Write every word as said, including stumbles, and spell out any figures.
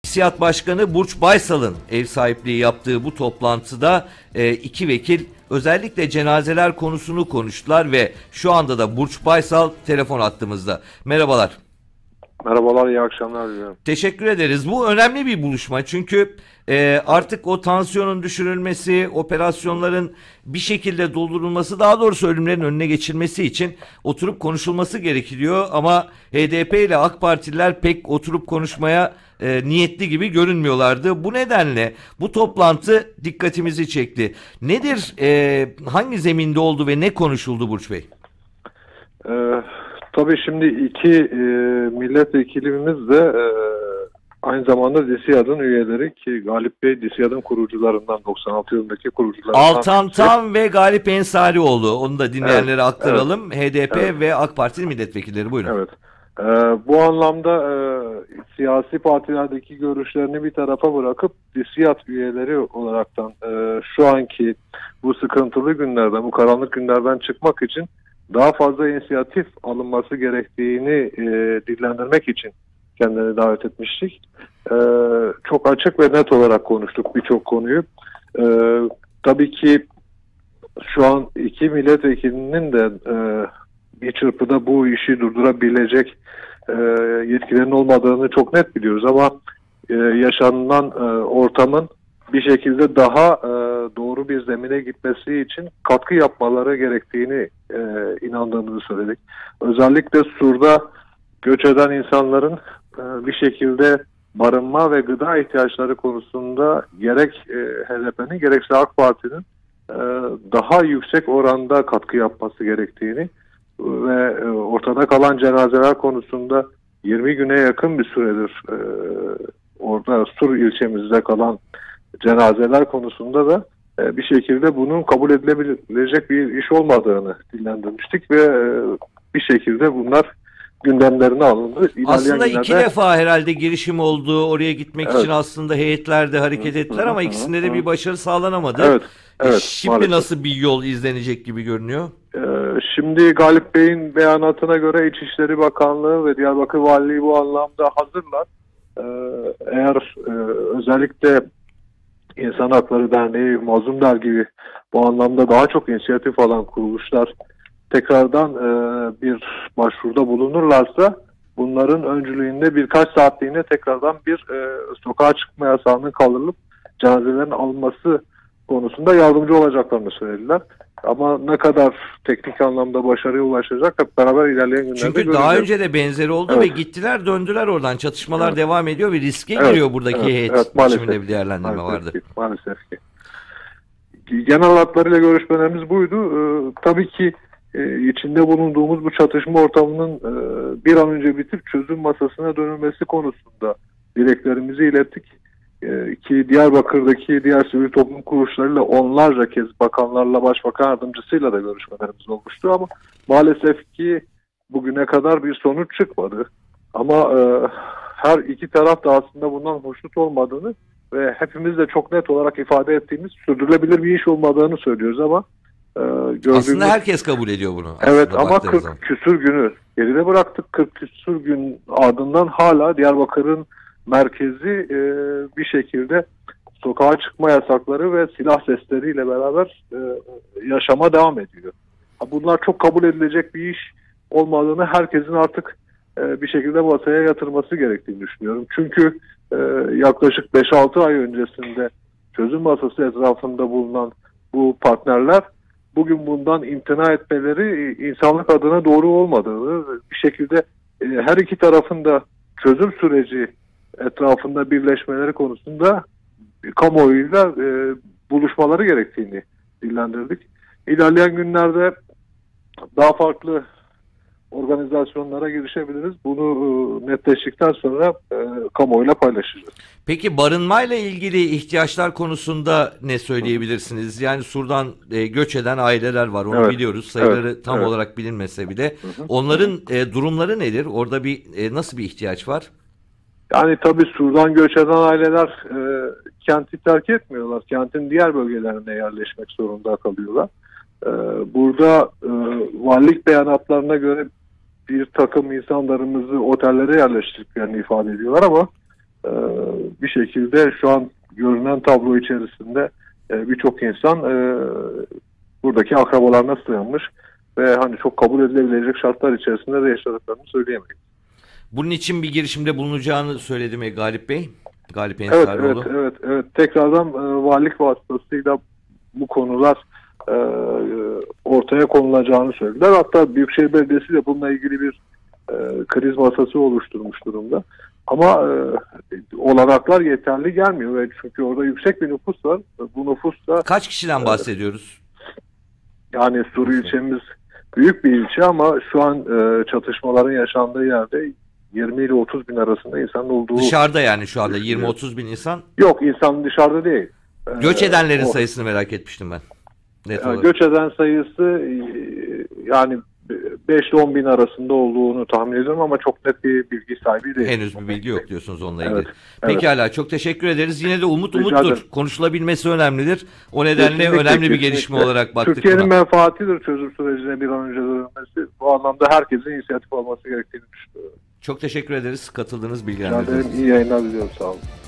Siyat Başkanı Burç Baysal'ın ev sahipliği yaptığı bu toplantıda e, iki vekil özellikle cenazeler konusunu konuştular ve şu anda da Burç Baysal telefon hattımızda. Merhabalar. Merhabalar, iyi akşamlar diliyorum. Teşekkür ederiz. Bu önemli bir buluşma çünkü e, artık o tansiyonun düşürülmesi, operasyonların bir şekilde doldurulması, daha doğrusu ölümlerin önüne geçilmesi için oturup konuşulması gerekiyor. Ama H D P ile AK Partililer pek oturup konuşmaya e, niyetli gibi görünmüyorlardı. Bu nedenle bu toplantı dikkatimizi çekti. Nedir, e, hangi zeminde oldu ve ne konuşuldu Burç Bey? Ee, tabii şimdi iki e, milletvekilimiz de e, aynı zamanda DİSİAD'ın üyeleri ki Galip Bey DİSİAD'ın kurucularından, doksan altı yılındaki kurucularından. Altan Tam ve Galip Ensarioğlu. Onu da dinleyenlere evet, aktaralım. Evet, H D P evet. ve AK Parti milletvekilleri. Buyurun. Evet. Ee, bu anlamda e, siyasi partilerdeki görüşlerini bir tarafa bırakıp DİSİAD üyeleri olaraktan e, şu anki bu sıkıntılı günlerden, bu karanlık günlerden çıkmak için daha fazla inisiyatif alınması gerektiğini e, dillendirmek için kendini davet etmiştik. E, çok açık ve net olarak konuştuk birçok konuyu. E, tabii ki şu an iki milletvekilinin de e, bir çırpıda bu işi durdurabilecek e, yetkilerin olmadığını çok net biliyoruz ama e, yaşanılan e, ortamın bir şekilde daha e, doğru bir zemine gitmesi için katkı yapmaları gerektiğini e, inandığımızı söyledik. Özellikle Sur'da göç eden insanların e, bir şekilde barınma ve gıda ihtiyaçları konusunda gerek e, H D P'nin gerekse AK Parti'nin e, daha yüksek oranda katkı yapması gerektiğini ve e, ortada kalan cenazeler konusunda yirmi güne yakın bir süredir e, orada Sur ilçemizde kalan cenazeler konusunda da e, bir şekilde bunun kabul edilebilecek bir iş olmadığını dillendirmiştik ve e, bir şekilde bunlar gündemlerine alındı. İlerleyen Aslında günlerde... iki defa herhalde girişim oldu. Oraya gitmek evet. için aslında heyetler de hareket ettiler ama ikisinde de bir başarı sağlanamadı. Evet, evet, Şimdi maalesef. Nasıl bir yol izlenecek gibi görünüyor? Ee, şimdi Galip Bey'in beyanatına göre İçişleri Bakanlığı ve Diyarbakır Valiliği bu anlamda hazırlar. Ee, eğer e, özellikle İnsan Hakları Derneği, Mazlum Der gibi bu anlamda daha çok inisiyatif alan kuruluşlar tekrardan e, bir başvuruda bulunurlarsa bunların öncülüğünde birkaç saatliğine tekrardan bir e, sokağa çıkma yasağının kaldırılıp cenazelerin alınması konusunda yardımcı olacaklarını söylediler. Ama ne kadar teknik anlamda başarıya ulaşacak hep beraber ilerleyen günlerde Çünkü göreceğiz. daha önce de benzeri oldu evet. ve gittiler döndüler oradan. Çatışmalar evet. devam ediyor ve riske evet. giriyor buradaki evet. heyet evet, biçiminde bir değerlendirme maalesef vardı. Ki, maalesef ki. Genel hatlarıyla görüşmelerimiz buydu. Ee, tabii ki e, içinde bulunduğumuz bu çatışma ortamının e, bir an önce bitip çözüm masasına dönülmesi konusunda dileklerimizi ilettik. E, ki Diyarbakır'daki diğer sivil toplum kuruluşlarıyla onlarca kez bakanlarla, başbakan yardımcısıyla da görüşmelerimiz olmuştu ama maalesef ki bugüne kadar bir sonuç çıkmadı. Ama e, her iki taraf da aslında bundan hoşnut olmadığını ve hepimiz de çok net olarak ifade ettiğimiz sürdürülebilir bir iş olmadığını söylüyoruz ama e, gördüğümüz... Aslında herkes kabul ediyor bunu. Evet ama kırk zaman. küsür günü geride bıraktık. kırk küsür gün ardından hala Diyarbakır'ın merkezi e, bir şekilde sokağa çıkma yasakları ve silah sesleriyle beraber e, yaşama devam ediyor. Bunlar çok kabul edilecek bir iş olmadığını herkesin artık e, bir şekilde masaya yatırması gerektiğini düşünüyorum. Çünkü e, yaklaşık beş altı ay öncesinde çözüm masası etrafında bulunan bu partnerler bugün bundan imtina etmeleri insanlık adına doğru olmadığını, bir şekilde e, her iki tarafın da çözüm süreci etrafında birleşmeleri konusunda kamuoyuyla e, buluşmaları gerektiğini dillendirdik. İlerleyen günlerde daha farklı organizasyonlara girişebiliriz. Bunu e, netleştikten sonra e, kamuoyuyla paylaşacağız. Peki barınmayla ilgili ihtiyaçlar konusunda ne söyleyebilirsiniz? Yani Sur'dan e, göç eden aileler var, onu evet. biliyoruz. Sayıları evet. tam evet. olarak bilinmese bile. Hı hı. Onların e, durumları nedir? Orada bir e, nasıl bir ihtiyaç var? Yani tabii Sur'dan göç eden aileler e, kenti terk etmiyorlar. Kentin diğer bölgelerine yerleşmek zorunda kalıyorlar. E, burada e, valilik beyanatlarına göre bir takım insanlarımızı otellere yerleştirdiklerini ifade ediyorlar ama e, bir şekilde şu an görünen tablo içerisinde e, birçok insan e, buradaki akrabalarına sığınmış ve hani çok kabul edilebilecek şartlar içerisinde de yaşadıklarını söyleyemeyiz. Bunun için bir girişimde bulunacağını söyledi mi Galip Bey? Galip Evet, Ensarioğlu. evet, evet, evet. Tekrardan e, valilik vasıtasıyla bu konular e, ortaya konulacağını söylediler. Hatta Büyükşehir Belediyesi de bununla ilgili bir e, kriz masası oluşturmuş durumda. Ama e, olanaklar yeterli gelmiyor ve çünkü orada yüksek bir nüfus var. Bu nüfus da Kaç kişiden bahsediyoruz? yani Suri ilçemiz büyük bir ilçe ama şu an e, çatışmaların yaşandığı yerde yirmi ile otuz bin arasında insanın olduğu. Dışarıda yani şu anda yirmi otuz bin insan. Yok, insan dışarıda değil. Göç edenlerin o, sayısını merak etmiştim ben. Net yani göç eden sayısı yani beş ile on bin arasında olduğunu tahmin ediyorum ama çok net bir bilgi sahibi değil. Henüz bir bilgi yok diyorsunuz onunla ilgili. Evet, Pekala, evet. çok teşekkür ederiz. Yine de umut Rica umuttur. ederim. Konuşulabilmesi önemlidir. O nedenle Kesinlikle, önemli bir kesinlikle. gelişme olarak baktık Türkiye'nin buna. menfaatidir çözüm sürecine bir an önce dönülmesi. Bu anlamda herkesin inisiyatif alması gerektiğini düşünüyorum. Çok teşekkür ederiz katıldığınız Rica bilgilendirdiğiniz ederim. için. İyi yayınlar diliyorum. Sağ olun.